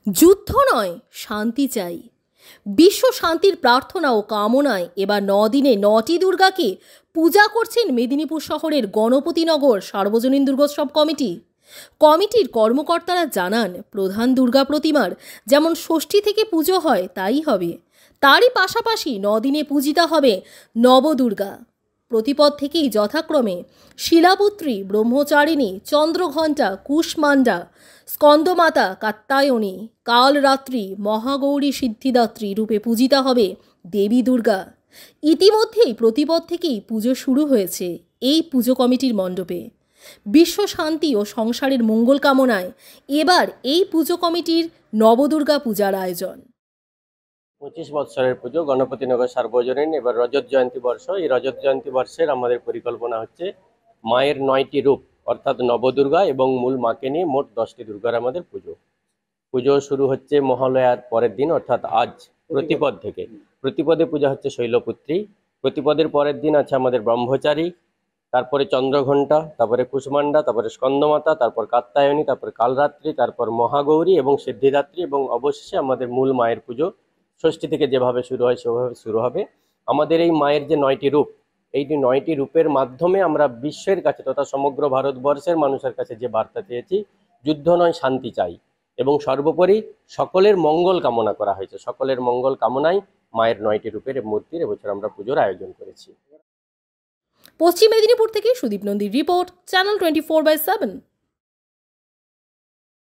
যুদ্ধ নয়, শান্তি চাই। বিশ্ব শান্তির প্রার্থনা ও কামনায় এবার 9 দিনে 9টি দুর্গাকে পূজা করছেন মেদিনীপুর শহরের গণপতিনগর সার্বজনীন দুর্গোৎসব কমিটি। কমিটির কর্মকর্তারা জানান, প্রধান দুর্গা প্রতিমার যেমন ষষ্ঠী থেকে পুজো হয় তাই হবে, তারই পাশাপাশি 9 দিনে পূজিতা হবে নবদুর্গা। প্রতিপদ থেকেই যথাক্রমে শিলাপুত্রী, ব্রহ্মচারিণী, চন্দ্রঘণ্টা, কুষ্মাণ্ডা, স্কন্দমাতা, কাত্যায়নী, কালরাত্রি, মহাগৌরী সিদ্ধিদাত্রী রূপে পূজিতা হবে দেবী দুর্গা। ইতিমধ্যেই প্রতিপদ থেকেই পুজো শুরু হয়েছে এই পুজো কমিটির মণ্ডপে। বিশ্ব শান্তি ও সংসারের মঙ্গল কামনায় এবার এই পুজো কমিটির নবদুর্গা পূজার আয়োজন। 25 বৎসরের পুজো গণপতিনগর সার্বজনীন, এবার রজত জয়ন্তী বর্ষ। এই রজত জয়ন্তী বর্ষের আমাদের পরিকল্পনা হচ্ছে মায়ের 9টি রূপ অর্থাৎ নবদুর্গা এবং মূল মাকে নিয়ে মোট 10টি দুর্গার আমাদের পুজো শুরু হচ্ছে মহালয়ার পরের দিন অর্থাৎ আজ প্রতিপদ থেকে। প্রতিপদে পূজা হচ্ছে শৈলপুত্রী, প্রতিপদের পরের দিন আছে আমাদের ব্রহ্মচারী, তারপরে চন্দ্রঘণ্টা, তারপরে কুষ্মাণ্ডা, তারপরে স্কন্দমাতা, তারপর কাত্যায়নী, তারপর কালরাত্রি, তারপর মহাগৌরী এবং সিদ্ধিদাত্রী এবং অবশেষে আমাদের মূল মায়ের পুজো ষষ্ঠী থেকে যেভাবে শুরু হয় সেভাবে শুরু হবে। আমাদের এই মায়ের যে 9টি রূপ, এই 9টি রূপের মাধ্যমে আমরা বিশ্বের কাছে তথা সমগ্র ভারতবর্ষের মানুষের কাছে যে বার্তা চেয়েছি, যুদ্ধ নয় শান্তি চাই, এবং সর্বোপরি সকলের মঙ্গল কামনা করা হয়েছে। সকলের মঙ্গল কামনায় মায়ের 9টি রূপের মূর্তির এবছর আমরা পুজোর আয়োজন করেছি। পশ্চিম মেদিনীপুর থেকে সুদীপ নন্দীর রিপোর্ট, চ্যানেল 24/7।